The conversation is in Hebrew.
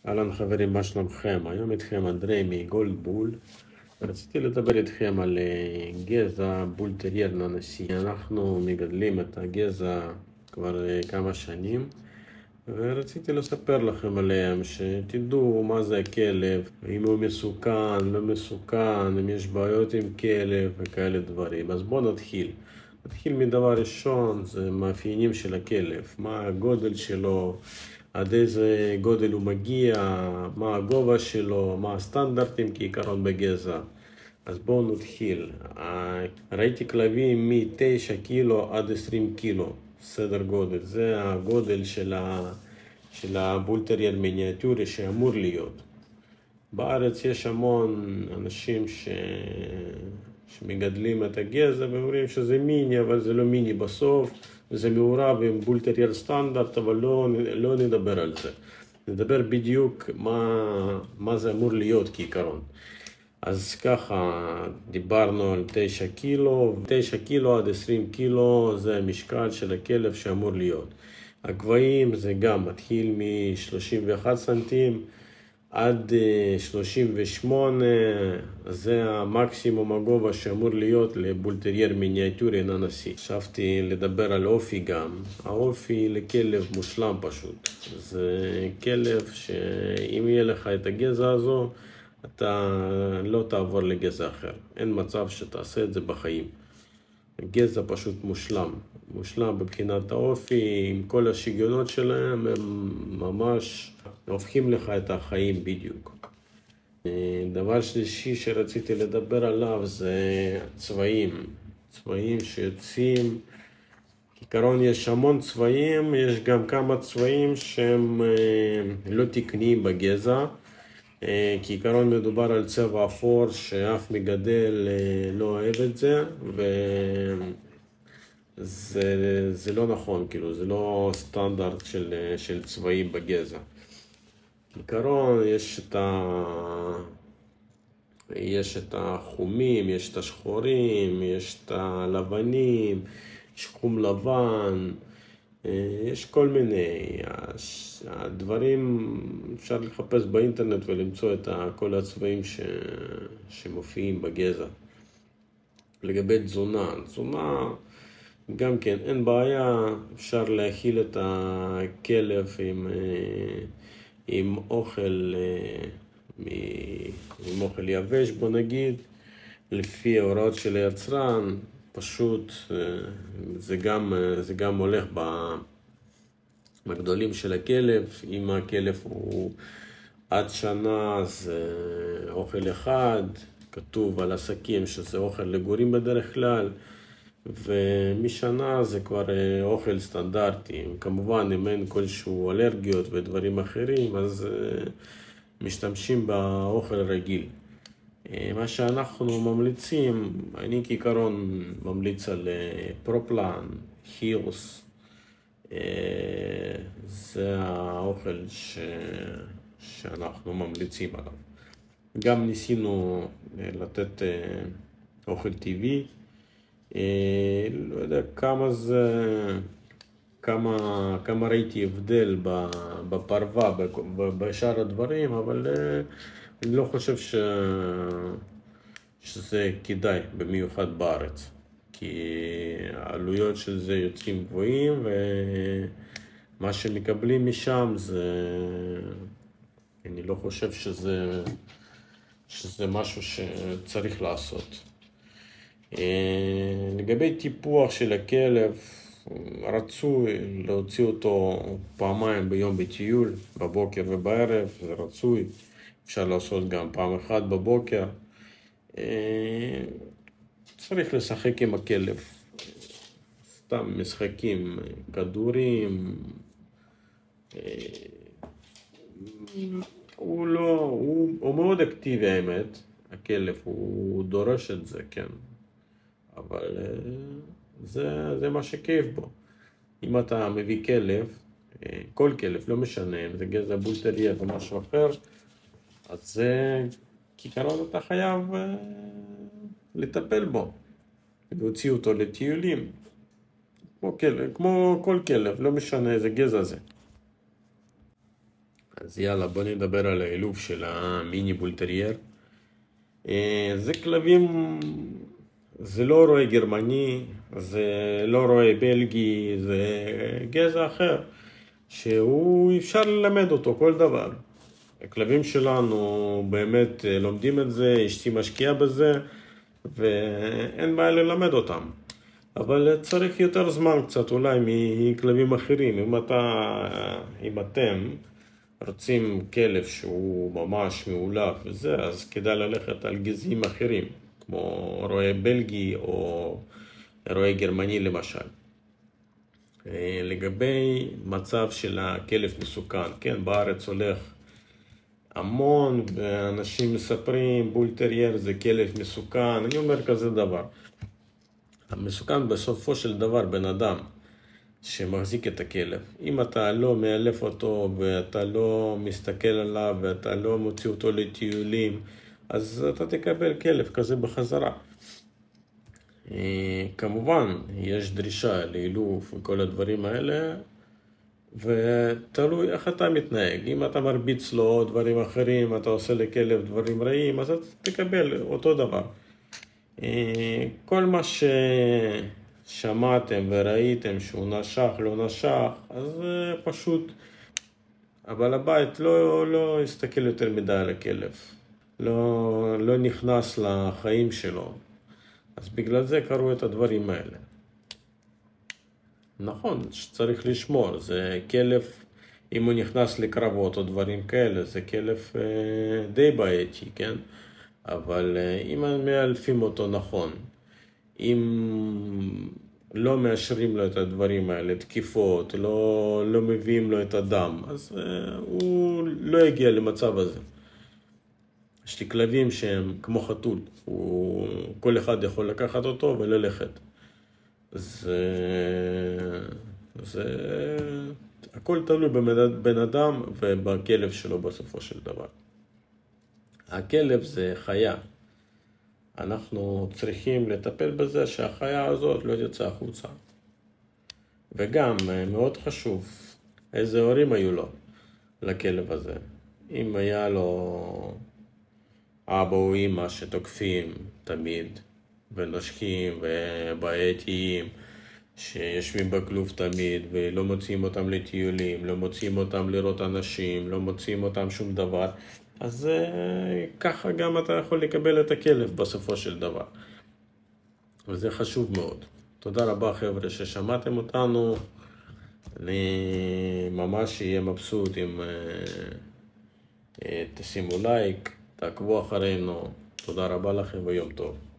אהלן חברים, מה שלומכם? היום איתכם אנדרי מגולדבול. רציתי לדבר איתכם על גזע בול טרייר ננסי. אנחנו מגדלים את הגזע כבר כמה שנים, ורציתי לספר לכם עליהם, שתדעו מה זה הכלב, אם הוא מסוכן, לא מסוכן, אם יש בעיות עם כלב וכאלה דברים. אז בואו נתחיל. נתחיל מדבר ראשון, זה מאפיינים של הכלב, מה הגודל שלו, עד איזה גודל הוא מגיע, מה הגובה שלו, מה הסטנדרטים כעיקרון בגזע. אז בואו נתחיל. ראיתי כלבים מ-9 קילו עד 20 קילו, סדר גודל. זה הגודל של הבולטרייר מיניאטורי שאמור להיות. בארץ יש המון אנשים שמגדלים את הגזע ואומרים שזה מיני, אבל זה לא מיני בסוף. זה מעורב עם בולטרייר סטנדרט, אבל לא נדבר על זה. נדבר בדיוק מה זה אמור להיות כעיקרון. אז ככה, דיברנו על 9 קילו, 9 קילו עד 20 קילו זה המשקל של הכלב שאמור להיות. הגבהים זה גם מתחיל מ-31 סנטים עד 38, זה המקסימום הגובה שאמור להיות לבולטרייר מיניאטורי ננסי. חשבתי לדבר על אופי גם. האופי לכלב מושלם פשוט. זה כלב שאם יהיה לך את הגזע הזו, אתה לא תעבור לגזע אחר. אין מצב שתעשה את זה בחיים. גזע פשוט מושלם. מושלם בבחינת האופי, עם כל השיגיונות שלהם, הם ממש הופכים לך את החיים בדיוק. דבר שלישי שרציתי לדבר עליו זה צבעים. צבעים שיוצאים. כעיקרון יש המון צבעים, יש גם כמה צבעים שהם לא תקניים בגזע. כעיקרון מדובר על צבע אפור שאף מגדל לא אוהב את זה, וזה לא נכון, כאילו, זה לא סטנדרט של צבעים בגזע. כעיקרון יש את החומים, יש את השחורים, יש את הלבנים, יש חום לבן, יש כל מיני הדברים. אפשר לחפש באינטרנט ולמצוא את כל הצבעים שמופיעים בגזע. לגבי תזונה, גם כן אין בעיה, אפשר להכיל את הכלב עם אוכל יבש, בוא נגיד, לפי ההוראות של היצרן. פשוט זה גם הולך בגדולים של הכלב. אם הכלב הוא עד שנה, זה אוכל אחד, כתוב על עסקים שזה אוכל לגורים בדרך כלל, ומשנה זה כבר אוכל סטנדרטי. כמובן אם אין כלשהו אלרגיות ודברים אחרים, אז משתמשים באוכל רגיל. מה שאנחנו ממליצים, אני כעיקרון ממליץ על פרופלן, הירס. זה האוכל שאנחנו ממליצים עליו. גם ניסינו לתת אוכל טבעי. לא יודע כמה ראיתי הבדל בפרווה, בשאר הדברים, אבל אני לא חושב שזה כדאי, במיוחד בארץ. כי העלויות של זה יוצאים גבוהים, ומה שמקבלים משם אני לא חושב שזה משהו שצריך לעשות. לגבי טיפוח של הכלב, רצוי להוציא אותו פעמיים ביום בטיול, בבוקר ובערב, זה רצוי. אפשר לעשות גם פעם אחת בבוקר. צריך לשחק עם הכלב, סתם משחקים, כדורים. הוא מאוד אקטיבי, האמת, הכלב, הוא דורש את זה, כן. אבל זה מה שכיף בו. אם אתה מביא כלב, כל כלב, לא משנה, אם זה גזע בול טרייר או משהו אחר, אז זה כעיקרון אתה חייב לטפל בו, להוציא אותו לטיולים, כמו כל כלב, לא משנה איזה גזע זה. אז יאללה, בוא נדבר על האילוף של המיני בולטרייר. זה כלבים, זה לא רואה גרמני, זה לא רואה בלגי, זה גזע אחר, שהוא אפשר ללמד אותו כל דבר. הכלבים שלנו באמת לומדים את זה, אשתי משקיעה בזה, ואין בעיה ללמד אותם. אבל צריך יותר זמן קצת אולי מכלבים אחרים. אם אתם רוצים כלב שהוא ממש מאולף וזה, אז כדאי ללכת על גזעים אחרים, כמו רועה בלגי או רועה גרמני למשל. לגבי מצב של הכלב מסוכן, כן, בארץ הולך המון, ואנשים מספרים בולטרייר זה כלב מסוכן. אני אומר כזה דבר, המסוכן בסופו של דבר בן אדם שמחזיק את הכלב. אם אתה לא מאלף אותו ואתה לא מסתכל עליו ואתה לא מוציא אותו לטיולים, אז אתה תקבל כלב כזה בחזרה. כמובן יש דרישה לאילוף וכל הדברים האלה, ותלוי איך אתה מתנהג. אם אתה מרביץ לו דברים אחרים, אתה עושה לכלב דברים רעים, אז אתה תקבל אותו דבר. כל מה ששמעתם וראיתם שהוא נשך, לא נשך, אז פשוט אבל הבית לא הסתכל יותר מדי על הכלב, לא נכנס לחיים שלו, אז בגלל זה קרו את הדברים האלה. נכון שצריך לשמור, זה כלב, אם הוא נכנס לקרבות או דברים כאלה, זה כלב די בעייתי, כן? אבל אם מאלפים אותו נכון, אם לא מאשרים לו את הדברים האלה, תקיפות, לא מביאים לו את הדם, אז הוא לא יגיע למצב הזה. יש לי כלבים שהם כמו חתול, כל אחד יכול לקחת אותו וללכת. הכל תלוי בבן אדם ובכלב שלו בסופו של דבר. הכלב זה חיה. אנחנו צריכים לטפל בזה שהחיה הזאת לא יצא החוצה. וגם מאוד חשוב איזה הורים היו לו לכלב הזה. אם היה לו אבא או אמא שתוקפים תמיד ונושכים ובעייתיים, שיושבים בכלוב תמיד ולא מוציאים אותם לטיולים, לא מוציאים אותם לראות אנשים, לא מוציאים אותם שום דבר, אז ככה גם אתה יכול לקבל את הכלב בסופו של דבר. וזה חשוב מאוד. תודה רבה חבר'ה ששמעתם אותנו. אני ממש אהיה מבסוט אם תשימו לייק, תעקבו אחרינו. תודה רבה לכם ויום טוב.